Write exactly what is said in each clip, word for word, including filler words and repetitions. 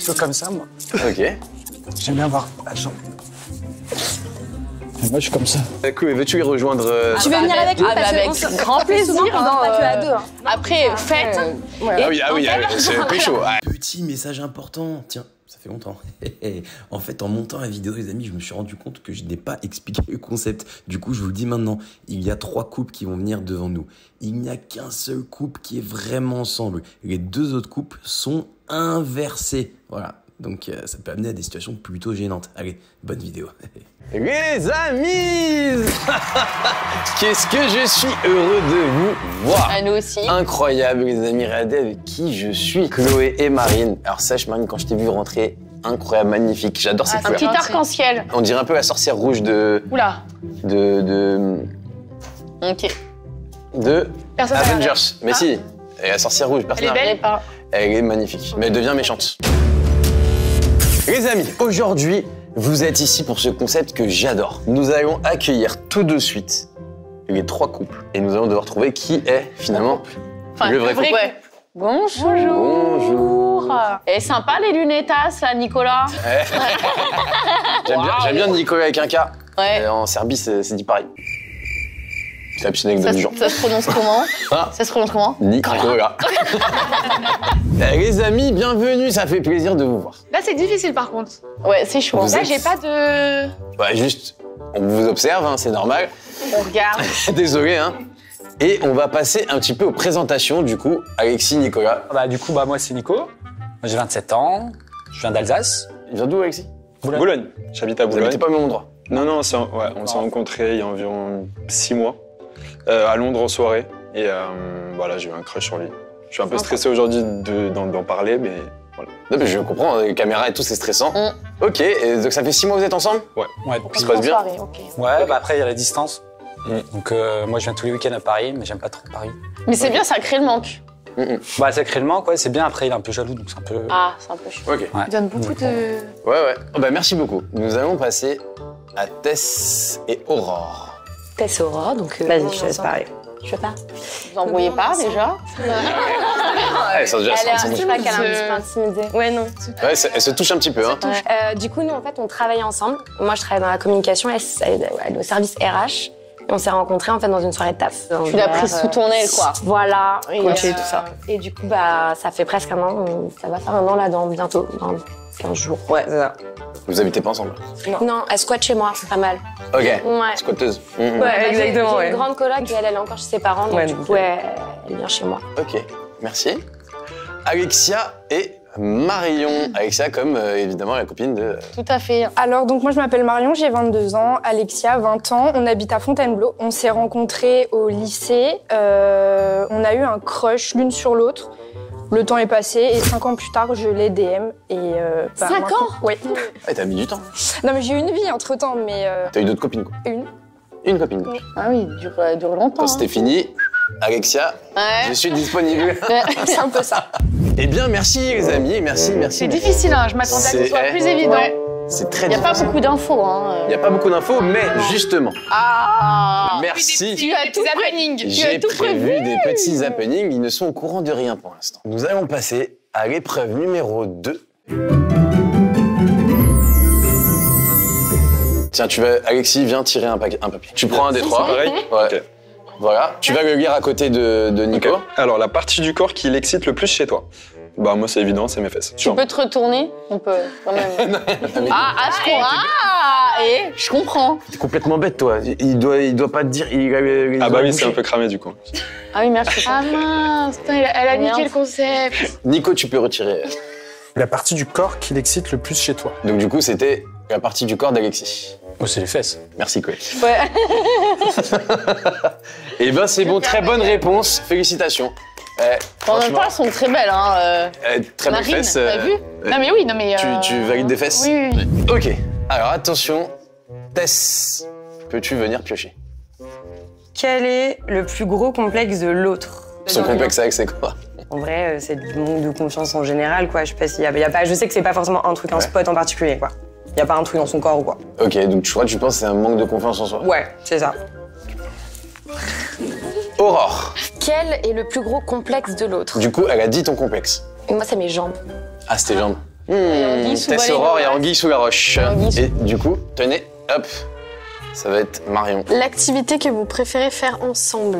peu comme ça, moi. Ok. J'aime bien voir la jambe. Et moi, je suis comme ça. Cool, veux-tu y rejoindre euh... Tu veux venir avec nous ah, parce bah, avec qu'on grand plaisir. On dort pas que à euh, deux. Hein. Après, fête. Ouais. Ah oui, ah oui, ah oui, c'est pécho. Ah. Petit message important, tiens, ça fait longtemps. En fait, en montant la vidéo, les amis, je me suis rendu compte que je n'ai pas expliqué le concept. Du coup, je vous le dis maintenant, il y a trois couples qui vont venir devant nous. Il n'y a qu'un seul couple qui est vraiment ensemble. Les deux autres couples sont inversés. Voilà, donc euh, ça peut amener à des situations plutôt gênantes. Allez, bonne vidéo. Les amis, qu'est-ce que je suis heureux de vous voir. À nous aussi. Incroyable, les amis, regardez avec qui je suis. Chloé et Marine. Alors sache, Marine, quand je t'ai vu rentrer, incroyable, magnifique. J'adore cette Un couleur. petit arc-en-ciel. On dirait un peu la sorcière rouge de... Oula. De... de... Ok. de Personne Avengers. n'a Mais si, et la sorcière rouge, personne Elle est n'a- belle pas. Elle est magnifique, mais elle devient méchante. Les amis, aujourd'hui, vous êtes ici pour ce concept que j'adore. Nous allons accueillir tout de suite les trois couples. Et nous allons devoir trouver qui est, finalement, Enfin, le vrai couple. Ouais. Bonjour. Bonjour. Et sympa les lunettas, là, Nicolas. Ouais. J'aime bien, j'aime bien Nicolas avec un K. Ouais. Et en Serbie, c'est c'est dit pareil. C'est la petite Ça, anecdote du se- genre. ça se prononce comment? Ah. Ça se prononce comment? Nicolas. Eh, les amis, bienvenue, ça fait plaisir de vous voir. Là, c'est difficile par contre. Ouais, c'est chaud. Vous Là, êtes- j'ai pas de. Bah, juste, on vous observe, hein, c'est normal. On regarde. Désolé, hein. Et on va passer un petit peu aux présentations, du coup. Alexis, Nicolas. Bah, du coup, bah, moi, c'est Nico. Moi, j'ai vingt-sept ans. Je viens d'Alsace. Il vient d'où, Alexis? Boulogne. Boulogne. J'habite à Vous Boulogne. habitez pas au même endroit? Non, non, c'est en- ouais, on s'est rencontrés il y a environ six mois, euh, à Londres en soirée. Et euh, voilà, j'ai eu un crush sur lui. Je suis un peu stressé aujourd'hui de- d'en d'en parler, mais voilà. Non, mais je comprends, les caméras et tout, c'est stressant. Mm. Ok, et donc ça fait six mois que vous êtes ensemble? Ouais, Ça depuis. se passe bien? Soirée, ok. Ouais, bah après, il y a la distance. Mm. Donc, euh, moi, je viens tous les week-ends à Paris, mais j'aime pas trop Paris. Mais c'est bien, ça crée le manque. Mm, mm. Bah, ça crée le manque, ouais, c'est bien. Après, il est un peu jaloux, donc c'est un peu. Ah, c'est un peu chaud. Ok. Ouais. Il donne beaucoup de. Ouais, ouais. Oh, bah, merci beaucoup. Nous allons passer à Tess et Aurore. Tess Aurore, donc. Vas-y, on je est te laisse ensemble. parler. Je veux pas. Vous embrouillez pas déjà? Ouais, ça, déjà, Elle c'est est un petit je sais peu- pas qu'elle est un petit peu intimidée. Ouais, non. Ouais, c'est- elle se touche un petit peu, hein. Euh, du coup, nous, en fait, on travaille ensemble. Moi, je travaille dans la communication, elle, elle, elle est au service R H. Et on s'est rencontrés, en fait, dans une soirée de taf. Tu l'as prise sous ton aile, quoi. Voilà. Et, Coaché, tout ça. Et du coup, bah, ça fait presque un an. on- Ça va faire un an, là, dans bientôt, dans quinze jours. Ouais, c'est ça. Vous habitez pas ensemble? Non, non, elle squatte chez moi, c'est pas mal. Ok. Ouais. Squatteuse. Mm, mm. Ouais, j'ai- exactement, J'ai ouais. une grande coloc et elle, elle est encore chez ses parents. Donc, Ouais, du donc, coup, elle, elle vient chez moi. Ok, merci. Alexia et Marion. Alexia comme, euh, évidemment, la copine de... Tout à fait. Alors, donc moi je m'appelle Marion, j'ai vingt-deux ans, Alexia, vingt ans, on habite à Fontainebleau. On s'est rencontrés au lycée, euh, on a eu un crush l'une sur l'autre. Le temps est passé et cinq ans plus tard, je l'ai D M. Et, euh, bah, Cinq maintenant- ans Oui. Ah, t'as mis du temps. Non mais j'ai eu une vie entre-temps, mais euh, T'as eu d'autres copines, quoi. une. Une copine. Ah oui, dure, euh, dure longtemps. Quand c'était fini, Alexia, je Ouais. suis disponible. C'est un peu ça. Eh bien, merci les amis, merci, merci. C'est difficile, hein. Je m'attendais à que ce C'est- soit eh, plus évident. Ouais. C'est très Il n'y a pas difficile. beaucoup d'infos, hein. Il n'y a pas beaucoup d'infos, mais justement, Ah. merci. Tu as tout happening. Tu J'ai as tout prévu prévu. des petits happenings, ils ne sont au courant de rien pour l'instant. Nous allons passer à l'épreuve numéro deux. Tiens, tu vas, Alexis, viens tirer un, paquet, un papier. Tu prends un des trois. Pareil. Ouais. Ok. Voilà. Tu vas le lire à côté de, de Nico. Ok. Alors, la partie du corps qui l'excite le plus chez toi? Bah, moi, c'est évident, c'est mes fesses. Tu peux te retourner? On peut, quand même. Ah, ah, je comprends. Ah, et je comprends. T'es complètement bête, toi. Il doit, il doit pas te dire. Il, il Ah, doit bah oui, bouger. c'est un peu cramé du coup. Ah oui, merci. Ah mince, putain, elle, elle a niqué Merde. le concept. Nico, tu peux retirer. La partie du corps qui l'excite le plus chez toi. Donc, du coup, c'était la partie du corps d'Alexis. Oh, c'est les fesses. Merci, Chloé. Ouais. Eh ben, c'est bon. Très bonne réponse. Félicitations. Eh, En même franchement, temps, elles sont très belles, hein. euh. eh, très belle Marine, fesse. t'as euh, vu? euh, Non mais oui, non mais. Tu, euh, tu valides des fesses? Oui, oui, oui. Ok. Alors, attention. Tess, peux-tu venir piocher? Quel est le plus gros complexe de l'autre? Son complexe avec, c'est quoi? En vrai, euh, c'est du manque de confiance en général, quoi. Je sais pas s'il y a, il y a pas, je sais que c'est pas forcément un truc, un Ouais. spot en particulier, quoi. Il y a pas un truc dans son corps ou quoi. Ok, donc tu crois, tu penses que c'est un manque de confiance en soi? Ouais, c'est ça. Aurore, Quel est le plus gros complexe de l'autre? du coup, elle a dit ton complexe. Moi, c'est mes jambes. Ah, c'est tes jambes. Mmh, sous Tess Valérie Aurore et Roche. Anguille sous la roche. Anguille sous- Et du coup, tenez, hop, ça va être Marion. L'activité que vous préférez faire ensemble.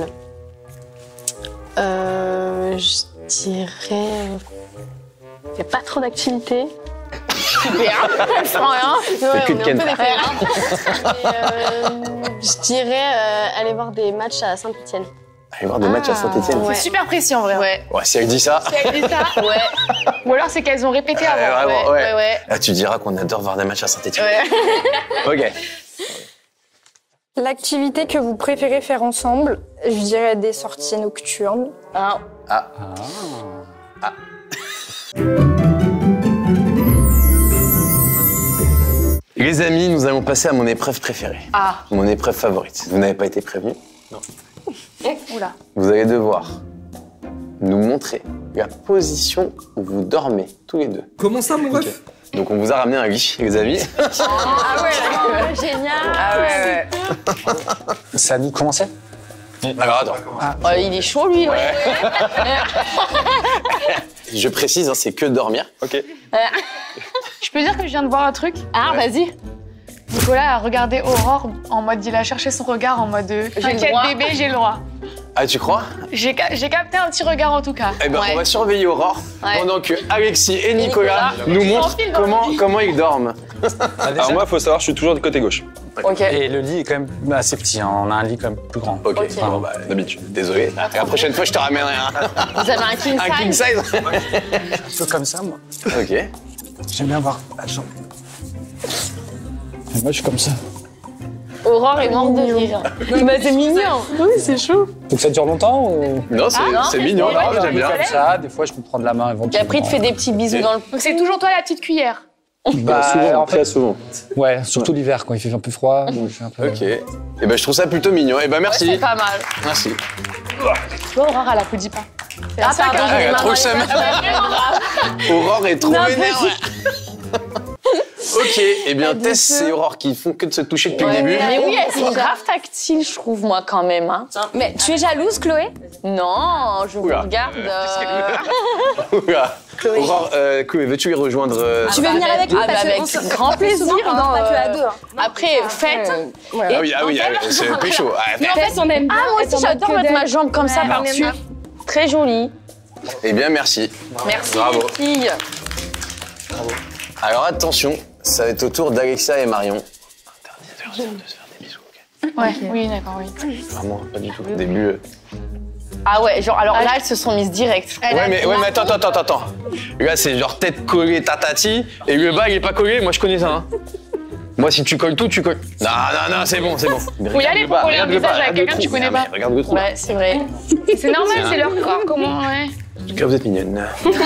Euh, je dirais. Il n'y a pas trop d'activités. Super, je sens rien. Ouais, que on de est un Ken. peu des fainéants. Et, euh, Je dirais euh, aller voir des matchs à Saint-Etienne. Allez voir des matchs à Saint-Etienne. Ouais. C'est super précis en vrai. Ouais. Ouais, si elle dit ça, Si elle dit ça, Ouais. ou alors c'est qu'elles ont répété Ouais, avant. vraiment, ouais. Ouais, ouais. là, tu diras qu'on adore voir des matchs à Saint-Etienne. Ouais. Ok. L'activité que vous préférez faire ensemble, je dirais des sorties nocturnes. Ah. Ah. Ah. Les amis, nous allons passer à mon épreuve préférée. Ah. Mon épreuve favorite. Vous n'avez pas été prévenus. Oula. Vous allez devoir nous montrer la position où vous dormez tous les deux. Comment ça, mon ref? Donc on vous a ramené un lit, les amis. Ah ouais, d'accord. Génial. Ah ouais, ouais. C'est à nous de commencer? Alors attends. Oh, il est chaud, lui. Ouais. Je précise, hein, c'est que dormir. Ok. Je peux dire que je viens de voir un truc. Ah, vas-y. Nicolas a regardé Aurore en mode, il a cherché son regard en mode, euh, J'ai le t'inquiète droit. bébé, j'ai le droit. Ah, tu crois? J'ai ca- j'ai capté un petit regard en tout cas. Eh ben, Ouais. on va surveiller Aurore Ouais. pendant que Alexis et Nicolas, Nicolas nous montrent s'enfilent dans comment, le lit. comment ils dorment. Ah, déjà Alors moi, il faut savoir, je suis toujours du côté gauche. Ok. Et le lit est quand même assez petit, hein. On a un lit quand même plus grand. Ok. Ok. Bon, bah, D'habitude. désolé. La prochaine fois, je te ramènerai un, Vous avez un king un king size. size. Un peu comme ça, moi. Ok. J'aime bien voir la jambe. Et moi, je suis comme ça. Aurore est morte de rire. Mais c'est mignon. Oui, c'est chaud. Faut que ça dure longtemps ou... Non, c'est non, c'est mais mignon. c'est- non, ouais, j'aime bien. Comme ça, des fois, je me prends de la main Et éventuellement. après, il te fait des petits bisous dans le... Donc c'est toujours toi la petite cuillère. Bah, souvent, en fait, très souvent. ouais, surtout l'hiver, quand il fait un peu froid. je suis un peu... Ok. Et ben, je trouve ça plutôt mignon. Et ben, merci. C'est pas mal. Merci. Tu vois, Aurore, elle applaudit pas. Ah, pardon, Ah, j'ai elle a des trop mains le seum. dans les mains. Aurore est trop Non, vénère. Ok. Et bien, Tess et Aurore qui font que de se toucher depuis le début. Mais oui, elles sont grave tactiles, je trouve, moi, quand même. Hein. Mais tu es jalouse, Chloé? Non, je vous Oula. regarde. euh, Oula. Aurore, euh, Chloé, veux-tu les rejoindre euh, Tu veux venir avec nous Ah, bah, parce que avec on se- grand plaisir. souvent, on dort hein, pas que à euh, deux. hein. Après, faites. Ah oui, ah oui, ah oui, c'est pécho. Ah, Mais en fait, on aime bien. Ah, moi aussi, j'adore mettre ma jambe comme ça Ouais, par-dessus. on aime Très jolie. Eh bien, merci. Merci, Bravo. les filles. Alors attention, ça va être au tour d'Alexia et Marion. Interdit de se faire des bisous, ok? Ouais, oui, d'accord, oui. Vraiment, pas du tout. Au début. euh, Ah ouais, genre, alors là, elles se sont mises direct. Ouais, mais, ouais, mais attends, attends, attends, attends. Là, c'est genre tête collée, tatati, et le bas, il est pas collé. Moi, je connais ça, hein. Moi, si tu colles tout, tu colles. Non, non, non, c'est bon, c'est bon. Mais Faut y regarde aller le pour bas, coller un regarde le visage bas, avec regarde quelqu'un le que tu trou. connais Mais pas. Regarde le trou. Ouais, c'est vrai. C'est normal, c'est leur corps, comment, ouais. En tout cas, vous êtes mignonne.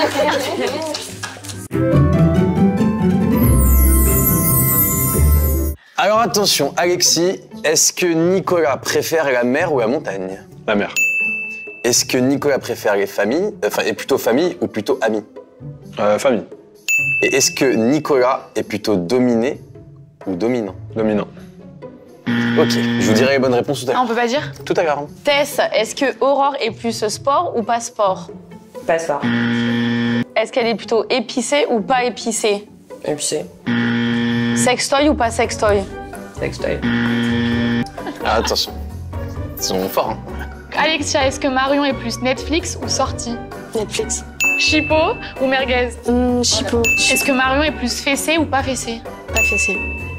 Alors attention, Alexis, est-ce que Nicolas préfère la mer ou la montagne? La mer. Est-ce que Nicolas préfère les familles, enfin, est plutôt famille ou plutôt amis? Euh, famille. Et est-ce que Nicolas est plutôt dominé ou dominant? Dominant. Ok, je vous dirai les bonnes réponses tout à Ah, l'heure. on peut pas dire? Tout à l'heure. hein. Tess, est-ce que Aurore est plus sport ou pas sport? Pas sport. Est-ce qu'elle est plutôt épicée ou pas épicée? Épicé. Sextoy ou pas sextoy? Sextoy. Ah, attention, ils sont forts. Hein. Alexia, est-ce que Marion est plus Netflix ou sortie? Netflix. Chipo ou merguez? Hum, Chipo. Est-ce que Marion est plus fessée ou pas fessée? Pas fessé.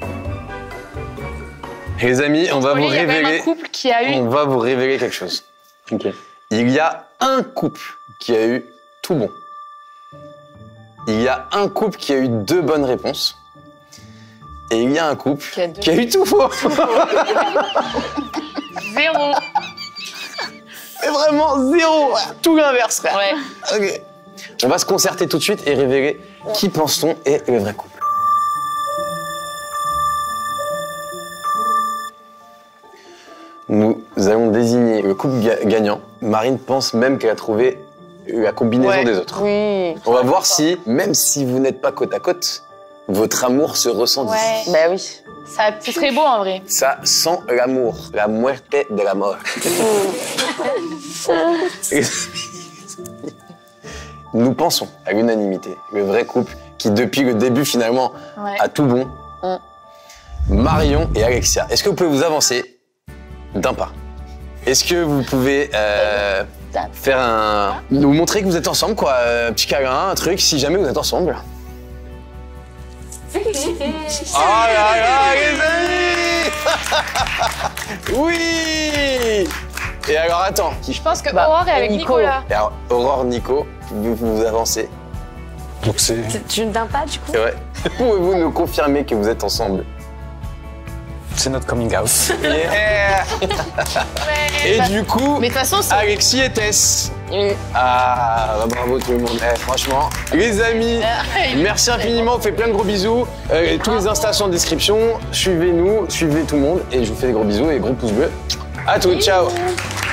Les amis, on va Vous vous voyez, il y a quand même révéler. un couple qui a eu... On va vous révéler quelque chose. Ok. Il y a un couple qui a eu tout bon. Il y a un couple qui a eu deux bonnes réponses. Et il y a un couple Qui a deux. qui a eu tout faux. Zéro. C'est vraiment zéro. Tout l'inverse, frère. Ouais. Ok. On va se concerter tout de suite et révéler qui pense-t-on est le vrai couple. Nous allons désigner le couple ga- gagnant. Marine pense même qu'elle a trouvé la combinaison Ouais. des autres. Oui. On va voir si, même si vous n'êtes pas côte à côte, votre amour se ressent d'ici. Ouais. Bah oui. Ça, ce serait beau en vrai. Ça sent l'amour, la muerte de la mort. Nous pensons à l'unanimité, le vrai couple qui depuis le début finalement Ouais. a tout bon. Mm. Marion et Alexia, est-ce que vous pouvez vous avancer d'un pas? Est-ce que vous pouvez euh, faire un... nous montrer que vous êtes ensemble, quoi, un petit câlin, un truc, si jamais vous êtes ensemble. Oh là là, les amis. Oui. Et alors, attends. Je pense que Bah, Aurore est avec Nico. Nicolas. Et alors, Aurore, Nico, vous vous avancez. Donc c'est... Tu ne viens pas du coup? C'est vrai. Pouvez-vous nous confirmer que vous êtes ensemble? C'est notre coming out. Yeah. Et bah, du coup, Mais de toute façon, c'est. Alexis et Tess. Oui. Ah, bah, bravo tout le monde. Eh, franchement, les amis, merci infiniment. On fait plein de gros bisous. Euh, tous les Insta sont en description. Suivez-nous, suivez tout le monde. Et je vous fais des gros bisous et gros pouces bleus. À tous, ciao.